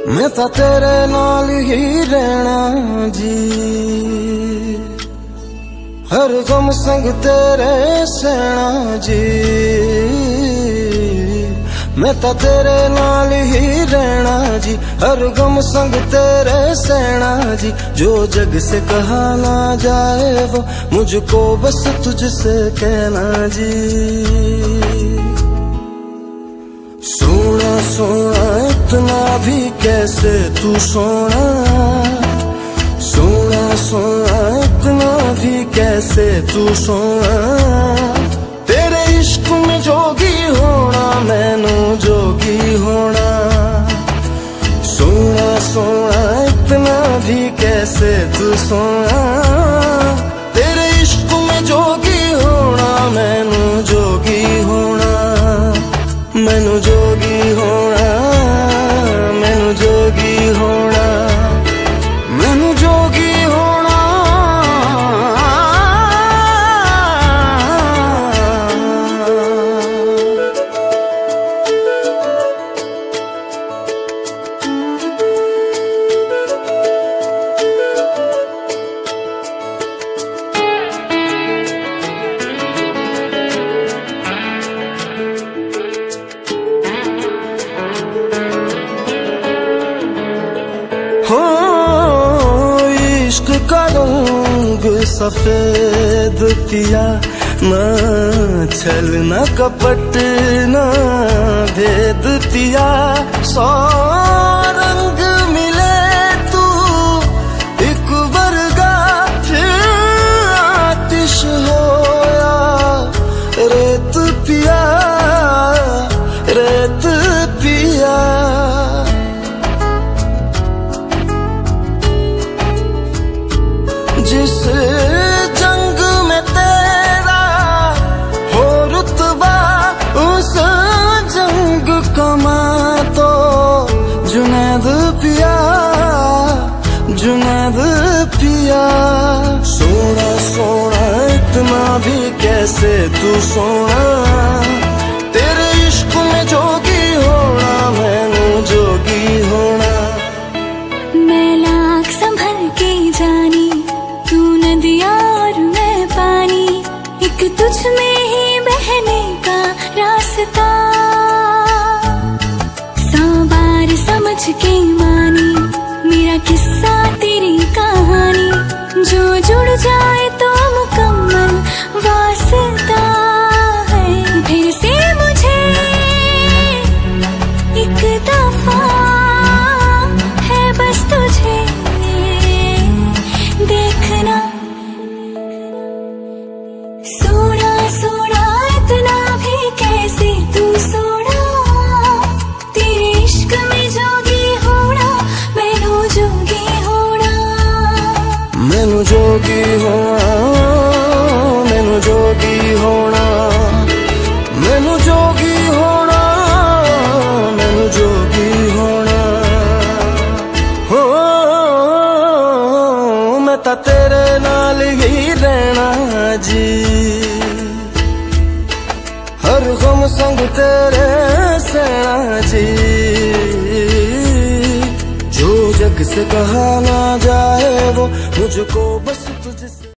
मैं तो तेरे नाल ही रहना जी, हर गम संग तेरे सहना जी। मैं तो तेरे नाल ही रहना जी, हर गम संग तेरे सहना जी। जो जग से कहा ना जाए वो मुझको बस तुझसे कहना जी। सोना सोना इतना भी कैसे तू सोना, सोना सोना इतना भी कैसे तू सोना। तेरे इश्क में जोगी होना मैनू जोगी होना। सोना सोना इतना भी कैसे तू सोना। तेरे इश्क में जोगी होना मैनू जोगी होना। मैनू जोगी होना, मैनू जोगी होना, मैनू जोगी होना। हो इश्क का रंग सफेद पिया, ना छल ना कपट ना भेद पिया। सौ रंग मिले तू एक वर्गा, फिर आतिश होया रेत पिया, रेत पिया। जिस जंग में तेरा हो रुतबा, उस जंग कमा तो जुनैद पिया, जुनैद पिया। सोना सोना इतना भी कैसे तू सोना। तेरे इश्क में जोगी होना मैनू जोगी होना। मैं लाख संभल के जानी, तू नदिया और मैं पानी। एक तुझ में ही बहने का रास्ता, 100 बार समझ के मानी मेरा किस्सा तेरी कहानी। जो जुड़ जाए तो मुकम्मल वास्ता है। फिर से मुझे एक दफा है बस तुझे देखना। सोना सोना इतना भी कैसे तू सोना। तेरे इश्क में जोगी होना मैनू जोगी होना। मैनू जोगी होना, मैनू जोगी होना, मैनू जोगी होना, मैनू जोगी होना। हो मैं तो तेरे नाल ही रहना जी, हर गम संग तेरे सहना जी। जो जग से कहा ना जाए वो मुझको बस तुझसे